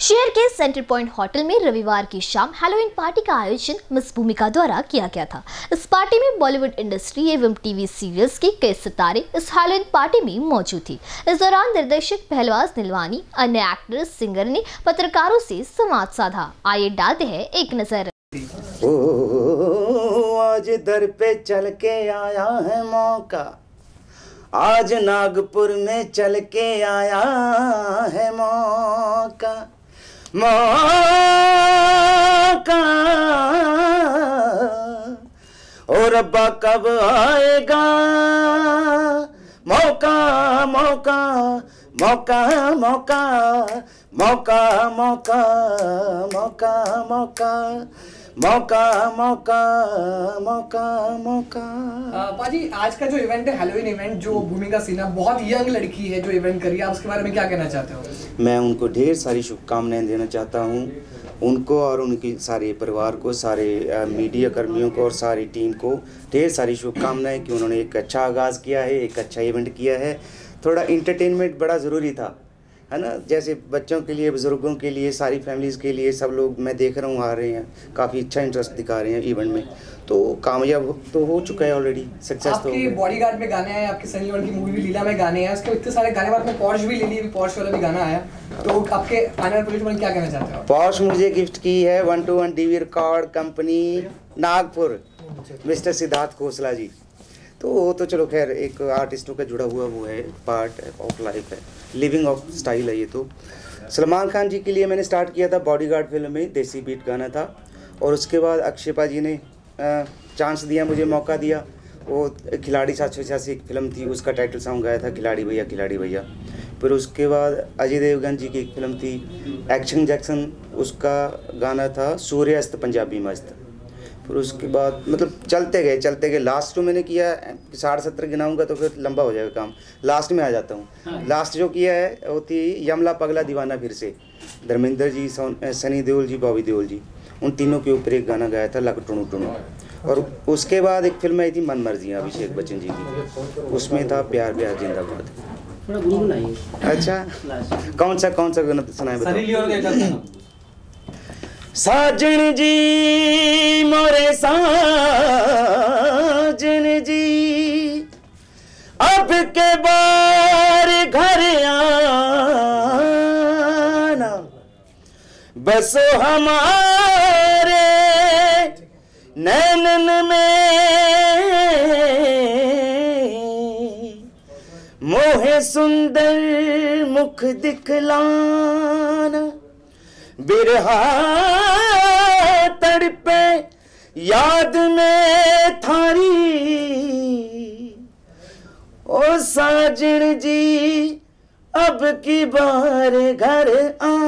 शहर के centre point hotel में रविवार की शाम हैलोवीन पार्टी का आयोजन मिस भूमिका द्वारा किया गया था। इस पार्टी में बॉलीवुड इंडस्ट्री एवं टीवी सीरियल्स के कई सितारे इस हैलोवीन पार्टी में मौजूद थी। इस दौरान निर्देशक पहलवाज नीलवानी, अन्य एक्ट्रेस, सिंगर ने पत्रकारों से संवाद साधा। आइए डालते हैं एक नजर। आज दर पे चल के आया है मौका, आज नागपुर में चल के आया है मौका, मौका और रब्बा कब आएगा मौका, मौका मौका मौका मौका मौका मौका मौका मौका मौका मौका मौका। पाजी, आज का जो इवेंट है हैलोवीन इवेंट, जो भूमिका सिन्हा बहुत यंग लड़की है जो इवेंट करी है, आप उसके बारे में क्या कहना चाहते हो? मैं उनको ढेर सारी शुभकामनाएं देना चाहता हूं, उनको और उनके सारे परिवार को, सारे मीडिया कर्मियों को और सारी टीम को ढेर सारी शुभकामनाएं कि उन्होंने एक अच्छा आगाज़ किया है, एक अच्छा इवेंट किया है। थोड़ा इंटरटेनमेंट बड़ा ज़रूरी था, है ना, जैसे बच्चों के लिए, बुज़ुर्गों के लिए, सारी फैमिलीज़ के लिए, सब लोग मैं देख रहा हूँ आ रहे हैं, काफ़ी अच्छा इंटरेस्ट दिखा रहे हैं इवेंट में, तो कामयाब तो हो चुका है ऑलरेडी, सक्सेस तो। आपकी बॉडीगार्ड में गाने आए, आपकी सनी लियोन की मूवी भी लीला में गाने हैं, उसके इतने सारे गाने बाद में पॉर्श भी ले ली, पॉर्श वाला भी गाना आया, तो आपके आने वाले प्रोजेक्ट में क्या कहना चाहते हो? पॉर्श मुझे गिफ्ट की है 121 DV record company Nagpur, mister Siddharth Khosla ji. तो वो तो चलो खैर एक आर्टिस्टों का जुड़ा हुआ वो है, पार्ट ऑफ लाइफ है, लिविंग ऑफ स्टाइल है ये। तो सलमान खान जी के लिए मैंने स्टार्ट किया था बॉडीगार्ड फिल्म में, देसी बीट गाना था, और उसके बाद अक्षयपा जी ने चांस दिया, मुझे मौका दिया। वो खिलाड़ी 786 एक फिल्म थी, उसका टाइटल सॉन्ग गाया था, खिलाड़ी भैया खिलाड़ी भैया। फिर उसके बाद अजय देवगन जी की एक फिल्म थी एक्शन जैक्सन, उसका गाना था सूर्यास्त पंजाबी मस्त। फिर उसके बाद मतलब चलते गए लास्ट जो मैंने किया 17.5 गिनाऊंगा तो फिर लंबा हो जाएगा काम, लास्ट में आ जाता हूँ। लास्ट जो किया है वो थी यमला पगला दीवाना फिर से, धर्मेंद्र जी, सनी देओल जी, बॉबी देओल जी, उन तीनों के ऊपर एक गाना गाया था लग टुणु टुणु। और उसके बाद एक फिल्म आई थी मन मर्जियाँ अभिषेक बच्चन जी की, उसमें था प्यार प्यार जिंदाबाद। अच्छा, कौन सा गाना सुनाए बताओ? साजन जी मोरे साजन जी, अब के बार घर आना, बसो हमारे नैनन में, मोहे सुंदर मुख दिखलाना, बिरहा तड़पे याद में थारी, ओ साजन जी अब की बार घर आ